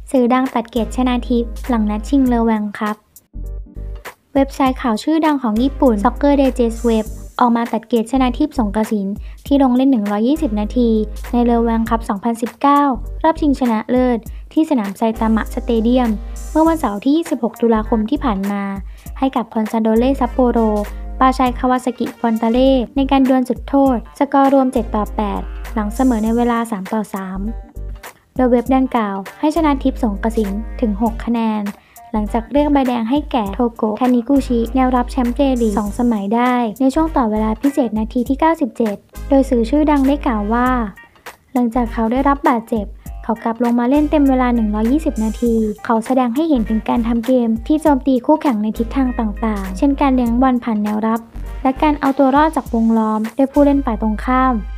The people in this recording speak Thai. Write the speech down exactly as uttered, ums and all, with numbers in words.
สื่อดังตัดเกียรติชนาทิพย์หลังนัดชิงเลอแวงครับเว็บไซต์ข่าวชื่อดังของญี่ปุ่น Soccer Digest Web ออกมาตัดเกียรติชนาทิพย์สงกสินที่ลงเล่นหนึ่งร้อยยี่สิบนาทีในเลอแวงคัพ สองพันสิบเก้า รอบชิงชนะเลิศที่สนามไซตามะสเตเดียมเมื่อวันเสาร์ที่ ยี่สิบหก ตุลาคมที่ผ่านมาให้กับคอนซาโดเล่ซัปโปโรปาชัยคาวาซากิฟอนตาเล่ในการดวลจุดโทษสกอร์รวมเจ็ดต่อแปดหลังเสมอในเวลาสามต่อสามโดยเว็บดังกล่าวให้ชนะทิพย์สงกสินถึงหกคะแนนหลังจากเรียกใบแดงให้แก่โทโกะคานิกุชิแนวรับแชมป์เจลีกสองสมัยได้ในช่วงต่อเวลาพิเศษนาทีที่เก้าสิบเจ็ดโดยสื่อชื่อดังได้กล่าวว่าหลังจากเขาได้รับบาดเจ็บเขากลับลงมาเล่นเต็มเวลาหนึ่งร้อยยี่สิบนาทีเขาแสดงให้เห็นถึงการทำเกมที่โจมตีคู่แข่งในทิศทางต่างๆเช่นการเลี้ยงบอลผ่านแนวรับและการเอาตัวรอดจากวงล้อมด้วยผู้เล่นฝ่ายตรงข้าม